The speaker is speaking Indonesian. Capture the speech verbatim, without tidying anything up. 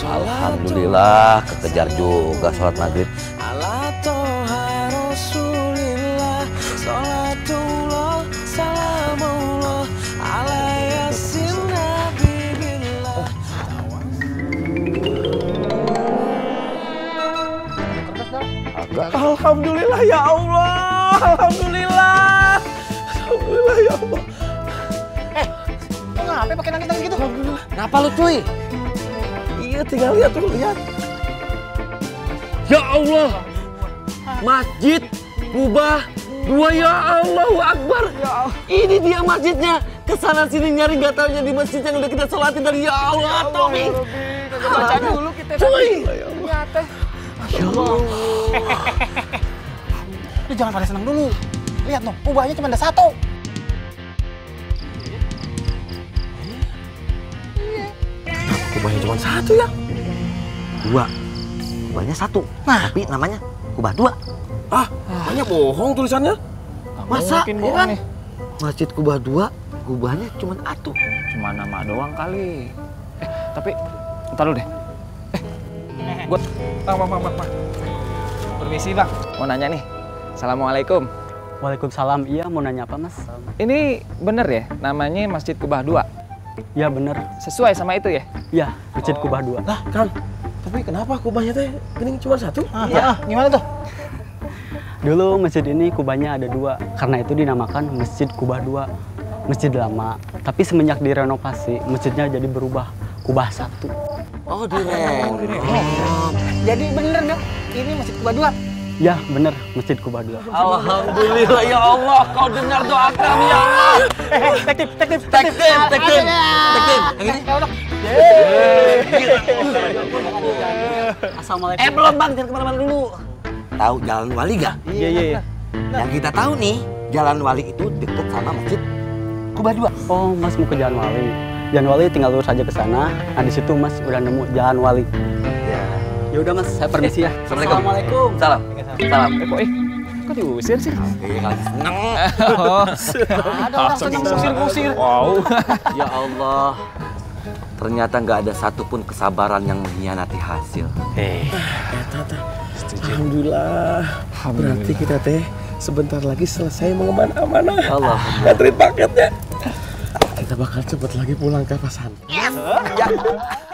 Alhamdulillah kekejar juga sholat maghrib. Alhamdulillah ya Allah, Alhamdulillah, Alhamdulillah ya Allah. Eh, lo ngapain pakai nangis-nangis gitu? Alhamdulillah. Kenapa lu cuy? Iya, tinggal lihat tuh, lihat. Ya Allah, Masjid Kubah dua, ya Allahu Akbar. Ya Allah. Ini dia masjidnya. Kesana sini nyari nggak tahunya di masjid yang udah kita sholatin tadi. Ya Allah, Tommy. Kita baca dulu kita. Cuy. Ya teh. Ya Allah. Lu jangan pada senang dulu. Lihat noh, kubahnya cuma ada satu. Kubahnya cuma satu ya? Dua. Kubahnya satu. Nah. Tapi namanya kubah dua. Ah, banyak bohong tulisannya. Masa? Mungkin Ya bohong kan? nih. Masjid Kubah dua, kubahnya cuma satu. Cuma nama doang kali. Eh, tapi ntar dulu deh. Eh, gua Bang, bang, bang, bang, bang. Permisi, Bang. Mau nanya nih. Assalamualaikum. Waalaikumsalam. Iya, mau nanya apa, Mas? Ini bener ya namanya Masjid Kubah dua? Iya, bener. Sesuai sama itu ya? Iya, Masjid Oh. Kubah dua. Lah, Kang. Tapi kenapa kubahnya teh gening cuma satu? Ah, Iya. ah, gimana tuh? Dulu masjid ini kubahnya ada dua. Karena itu dinamakan Masjid Kubah dua. Masjid lama. Tapi semenjak direnovasi, masjidnya jadi berubah. Kubah satu. Oh, direng. Jadi bener dong, ini Masjid Kubah dua. Ya, bener. Masjid Kubah dua. Alhamdulillah ya Allah, kau dengar doa kami ya Allah. Tektif, tektif, Tektif, tektif, tektif. Yang ini? Assalamualaikum. Eh belum bang, jangan kemana-mana dulu. Tahu Jalan Wali gak? Iya, iya, iya. Yang kita tahu nih, Jalan Wali itu deket sama Masjid Kubah dua. Oh, Mas mau ke Jalan Wali. Jalan Wali tinggal lurus aja ke sana. Nah, di situ Mas udah nemu Jalan Wali. Ya. Ya udah Mas, saya permisi ya. Assalamualaikum. Assalamualaikum. Salam. Salam. Eh, kok, eh, kok diusir sih? Iya kali seneng. Oh. Ada orang seneng ngusir-ngusir. Wow. Ya Allah. Ternyata nggak ada satupun kesabaran yang mengkhianati hasil. Eh, tata. Alhamdulillah. Berarti kita teh sebentar lagi selesai mengemban amanah. Allah. Nganterin paketnya. Kita bakal cepet lagi pulang ke pasan. Ya.